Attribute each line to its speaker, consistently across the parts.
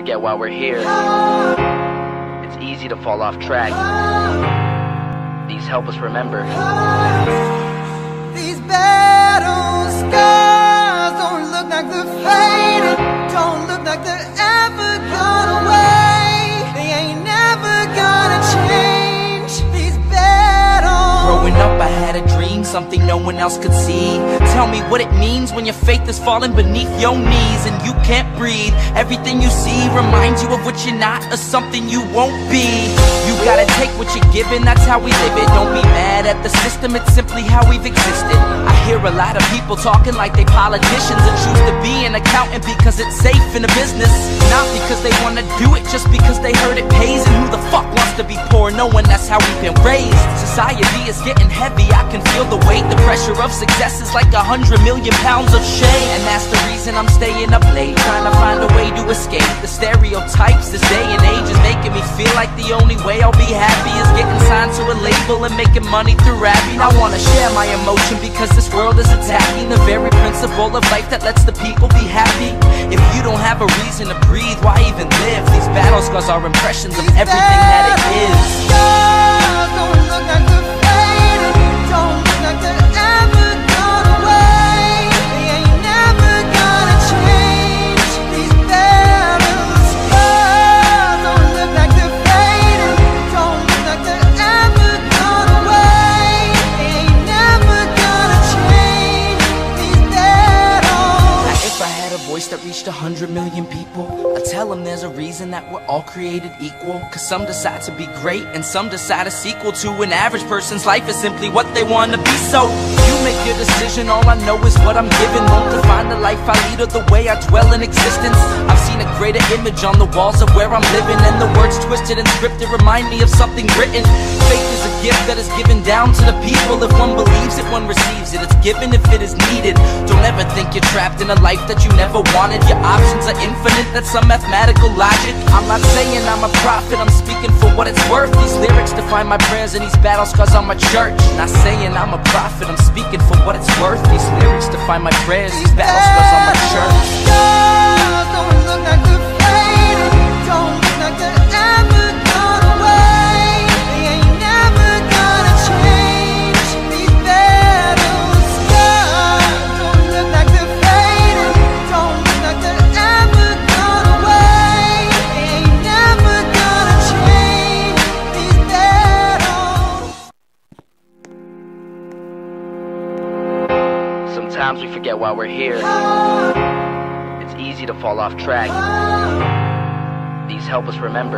Speaker 1: forget why we're here. It's easy to fall off track. These help us remember.
Speaker 2: These battle scars don't look like they're faded, don't look like they're ever gone away. They ain't never gonna change. These battles.
Speaker 3: Growing up I had a dream, something no one else could see. Tell me what it means when your faith is falling beneath your knees and you can't breathe. Everything you see reminds you of what you're not or something you won't be. You gotta take what you're given, that's how we live it. Don't be mad at the system, it's simply how we've existed. I hear a lot of people talking like they politicians and choose to be an accountant because it's safe in the business. Not because they wanna do it, just because they heard it pays. And who the fuck wants to be poor knowing that's how we've been raised? Society is getting heavy, I can feel the weight. The pressure of success is like 100 million pounds of shame. And that's the reason I'm staying up late, trying to find a way to escape the stereotypes this day and age is making me feel like the only way I'll be happy is getting signed to a label and making money through rapping. I wanna share my emotion because this world is attacking the very principle of life that lets the people be happy. If you don't have a reason to breathe, why even live? These battle scars are impressions of everything that it is.
Speaker 2: Don't look like they're faded, don't look like they're ever gone away. They ain't never gonna change. These battle scars don't look like they're faded, don't look like they're ever gone away. They ain't never gonna change. These battles.
Speaker 3: Now if I had a voice that reached 100 million people, I'd tell them there's a reason that we're all created equal. Cause some decide to be great and some decide a sequel to an average person's life is simply what they want to be. So you make your decision, all I know is what I'm given. Won't define the life I lead or the way I dwell in existence. I've seen a greater image on the walls of where I'm living, and the words twisted and scripted remind me of something written. Faith is a gift that is given down to the people. If one believes it, one receives it. It's given if it is needed. Don't ever think you're trapped in a life that you never wanted. Your options are infinite, that's some mathematical logic. I'm not saying I'm a prophet, I'm speaking for what it's worth. These lyrics define my prayers and these battle scars on my church. Not saying I'm a prophet, I'm speaking for what it's worth. These lyrics define my prayers, these battle scars on my church.
Speaker 2: Don't look like they're faded, don't look like they're ever gone away. They ain't never gonna change. These battle scars don't look like they're faded, don't look like they're ever gone away. They ain't never gonna change. These battles.
Speaker 1: Sometimes we forget why we're here. It's easy to fall off track. These help us remember.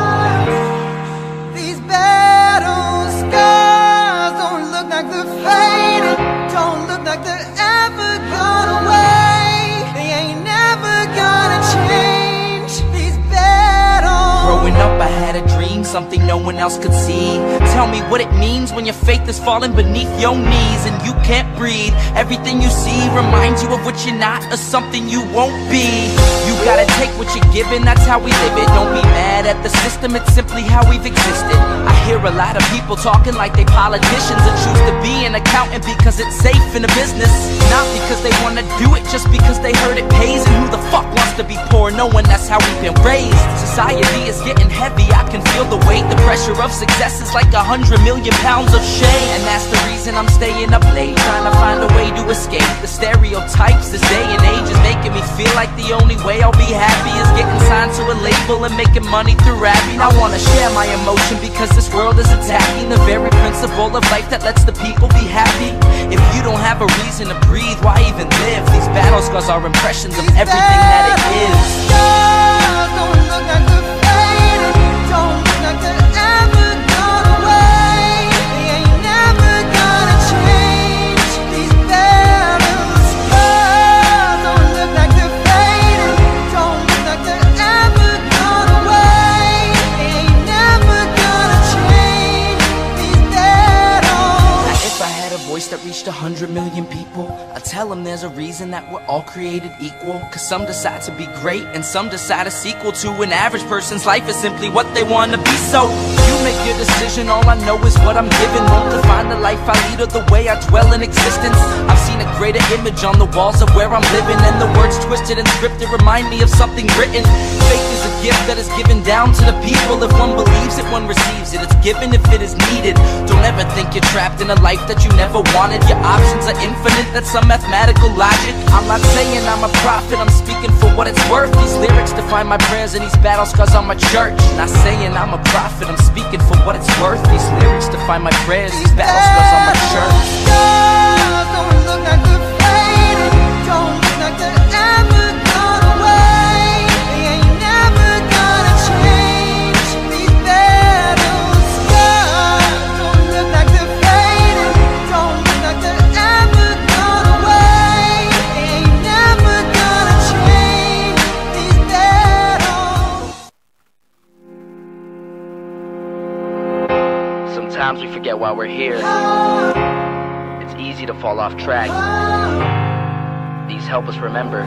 Speaker 2: These battle scars don't look like they're faded, don't look like they're ever gone away. They ain't never gonna change. These battles.
Speaker 3: Growing up I had a dream, something no one else could see. Tell me what it means when your faith is falling beneath your knees and you can't breathe. Everything you see reminds you of what you're not or something you won't be. You gotta take what you're given, that's how we live it. Don't be mad at the system, it's simply how we've existed. I hear a lot of people talking like they politicians and choose to be an accountant because it's safe in the business. Not because they wanna do it, just because they heard it pays. And who the fuck wants to be poor knowing that's how we've been raised? Society is getting heavy, I can feel the weight. The pressure of success is like 100 million pounds of shame. And that's the reason I'm staying up late, trying to find a way to escape the stereotypes this day and age is making me feel like the only way I'll be happy is getting signed to a label and making money through rapping. I wanna share my emotion because this world is attacking the very principle of life that lets the people be happy. If you don't have a reason to breathe, why even live? These battle scars are impressions of everything that it is.
Speaker 2: Don't look like they're faded, don't look like they're ever gone away. They ain't never gonna change. These battle scars don't look like they're faded, don't look like they're ever gone away. They ain't never gonna change. These battles.
Speaker 3: Now if I had a voice that reached 100 million people, I'd tell them there's a reason that we're all created equal. Cause some decide to be great and some decide a sequel to an average person's life is simply what they want to be. So you make your decision, all I know is what I'm given. Won't define the life I lead or the way I dwell in existence. I've seen a greater image on the walls of where I'm living, and the words twisted and scripted remind me of something written. Faith is a gift that is given down to the people. If one believes it, one receives it. It's given if it is needed. Don't ever think you're trapped in a life that you never wanted. Your options are infinite, that's some mathematical logic. I'm not saying I'm a prophet, I'm speaking for what it's worth. These lyrics define my prayers and these battle scars on my church. Not saying I'm a prophet, I'm speaking for what it's worth. These lyrics define my prayers, these battle scars on my church.
Speaker 2: Don't look like they're faded, don't look like they're ever gone away. They ain't never gonna change. These battle scars don't look like they're faded, don't look like they're ever gone away. They ain't never gonna change. These battles.
Speaker 1: Sometimes we forget why we're here. It's easy to fall off track. These help us remember.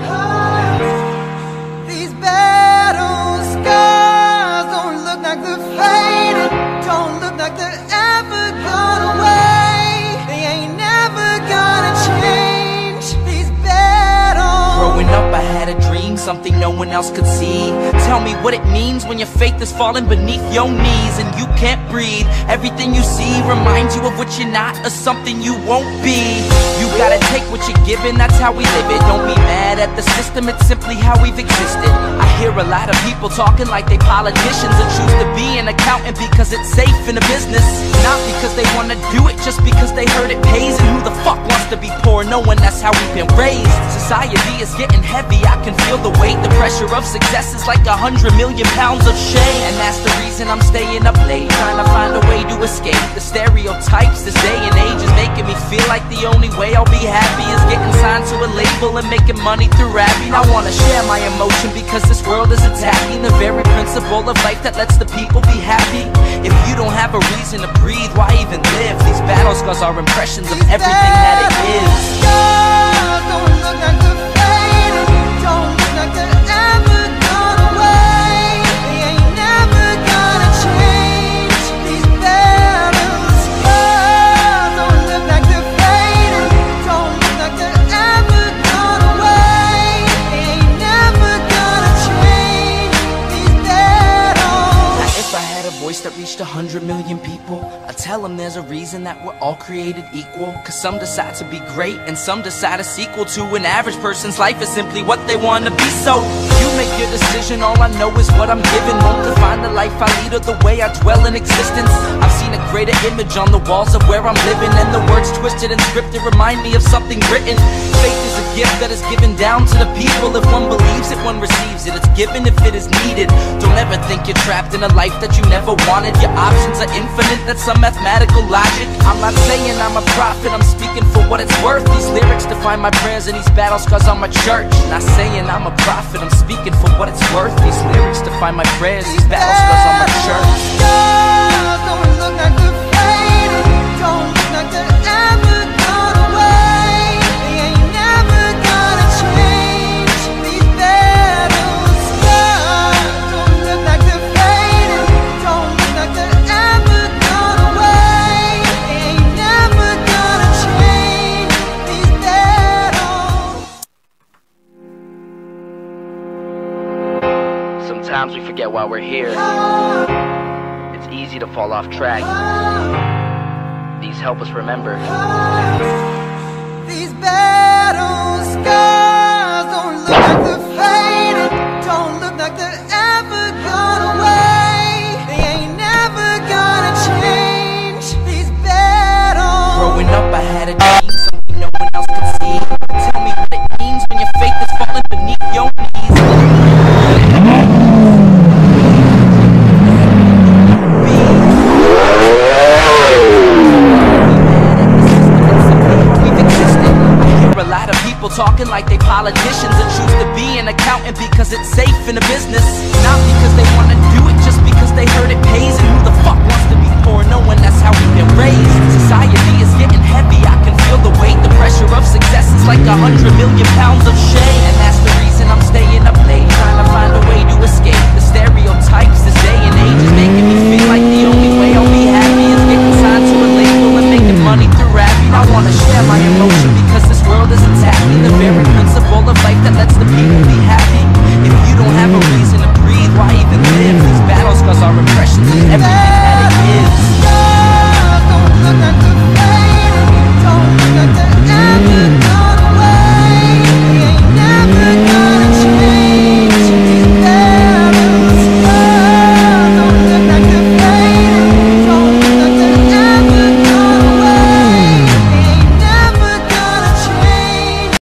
Speaker 2: These battle scars don't look like they're faded, don't look like they're ever gone away. They ain't never gonna change. These battles.
Speaker 3: Growing up I had a dream, something no one else could see. Tell me what it means when your faith is falling beneath your knees and you can't breathe. Everything you see reminds you of what you're not or something you won't be. You gotta take what you're given, that's how we live it. Don't be mad at the system, it's simply how we've existed. I hear a lot of people talking like they politicians and choose to be an accountant because it's safe in a business. Not because they wanna do it, just because they heard it pays. And who the fuck wants to be poor knowing that's how we've been raised? Society is getting heavy, I can feel the weight. The pressure of success is like 100 million pounds of shame. And that's the reason I'm staying up late, trying to find a way to escape the stereotypes this day and age is making me feel like the only way I'll be happy is getting signed to a label and making money through rapping. I wanna share my emotion because this world is attacking the very principle of life that lets the people be happy. If you don't have a reason to breathe, why even live? These battle scars are impressions of everything that it is.
Speaker 2: Scars don't look like they're faded, don't look like they're ever gone away. They ain't never gonna change. These battle scars don't look like they're faded, don't look like they're ever gone away. They ain't never gonna change. These battles.
Speaker 3: Now if I had a voice that reached 100 million people, I'd tell them there's a reason that we're all created equal. Cause some decide to be great and some decide a sequel to an average person's life is simply what they want to be. So you make your decision, all I know is what I'm given. Won't define the life I lead or the way I dwell in existence. I've seen a greater image on the walls of where I'm living, and the words twisted and scripted remind me of something written. Faith is a gift that is given down to the people. If one believes it, one receives it. It's given if it is needed. Don't ever think you're trapped in a life that you never wanted. Your options are infinite, that's some mathematical logic. I'm not saying I'm a prophet, I'm speaking for what it's worth. These lyrics define my prayers and these battle scars on my church. Not saying I'm a prophet, I'm speaking for what it's worth. These lyrics define my prayers, these battle scars on my church.
Speaker 2: Scars don't look like they're faded, don't look like they're ever gone away. They ain't never gonna change. These battle scars don't look like they're faded, don't look like they're ever gone away. They ain't never gonna change. These battles.
Speaker 1: Sometimes we forget why we're here. It's easy to fall off track. These help us remember.
Speaker 2: These battle scars don't look like they're faded, don't look like they're ever gone away. They ain't never gonna change. These battles.
Speaker 3: Growing up I had a dream.